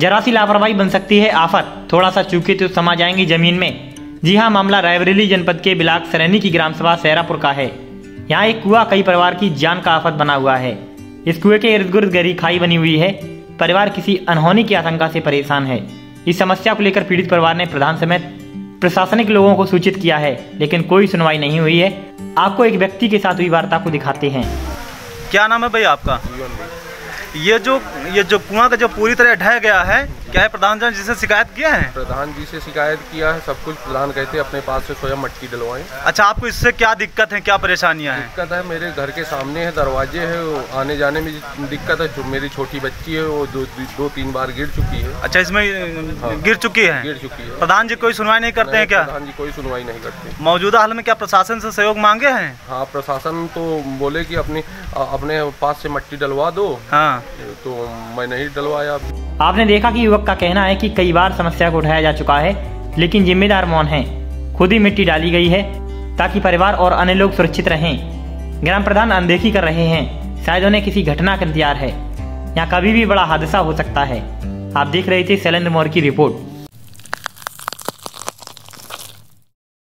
जरा सी लापरवाही बन सकती है आफत, थोड़ा सा चूके तो समा जाएंगी जमीन में। जी हाँ, मामला रायबरेली जनपद के ब्लाक सरैनी की ग्राम सभा सहरापुर का है। यहाँ एक कुआं कई परिवार की जान का आफत बना हुआ है। इस कुएं के इर्द गिर्द गहरी खाई बनी हुई है। परिवार किसी अनहोनी की आशंका से परेशान है। इस समस्या को लेकर पीड़ित परिवार ने प्रधान समेत प्रशासनिक लोगों को सूचित किया है, लेकिन कोई सुनवाई नहीं हुई है। आपको एक व्यक्ति के साथ हुई वार्ता को दिखाते हैं। क्या नाम है भैया आपका? ये जो कुआं का जो पूरी तरह ढह गया है, क्या है प्रधान जी से शिकायत किया है? प्रधान जी से शिकायत किया है, सब कुछ प्रधान कहते हैं अपने पास से स्वयं मट्टी डलवाएं। अच्छा, आपको इससे क्या दिक्कत है, क्या परेशानियां हैं? दिक्कत है, मेरे घर के सामने है, दरवाजे है, आने जाने में दिक्कत है। जो मेरी छोटी बच्ची है वो दो तीन बार गिर चुकी है। अच्छा, इसमें हाँ, गिर चुकी है। प्रधान जी कोई सुनवाई नहीं करते हैं क्या? प्रधान जी कोई सुनवाई नहीं करते। मौजूदा हाल में क्या प्रशासन से सहयोग मांगे हैं? हाँ, प्रशासन तो बोले कि अपने पास से मट्टी डलवा दो। हाँ, तो मैं नहीं डलवाया। आपने देखा कि युवक का कहना है कि कई बार समस्या को उठाया जा चुका है, लेकिन जिम्मेदार मौन है। खुद ही मिट्टी डाली गई है ताकि परिवार और अन्य लोग सुरक्षित रहें। ग्राम प्रधान अनदेखी कर रहे हैं। शायद उन्हें किसी घटना का इंतजार है। यहाँ कभी भी बड़ा हादसा हो सकता है। आप देख रहे थे शैलेंद्र मौर्य की रिपोर्ट।